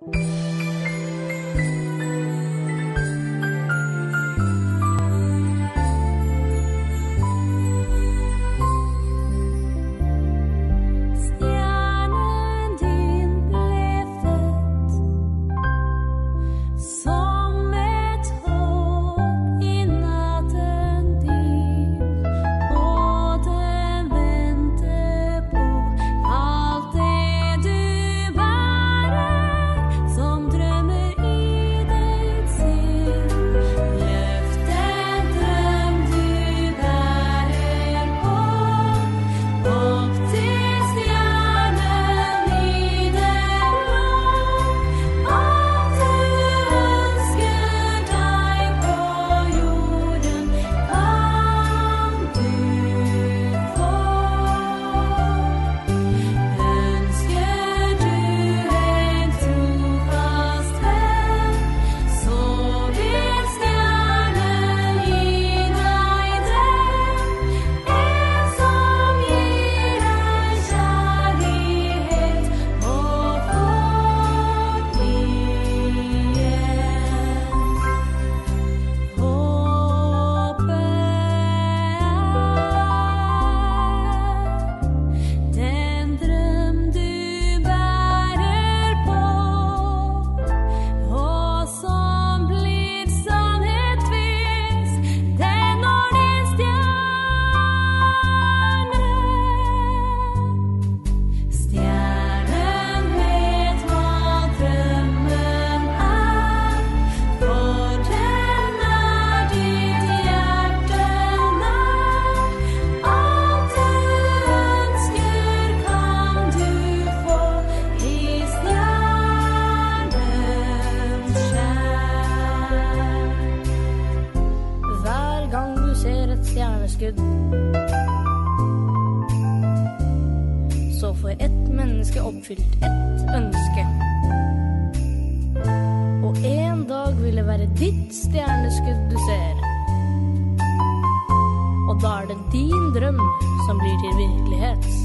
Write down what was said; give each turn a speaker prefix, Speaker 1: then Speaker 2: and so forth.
Speaker 1: Så får ett menneske oppfylt ett ønske. Og en dag vil det være ditt stjerneskudd du ser. Og da er det din drøm som blir til virkelighet.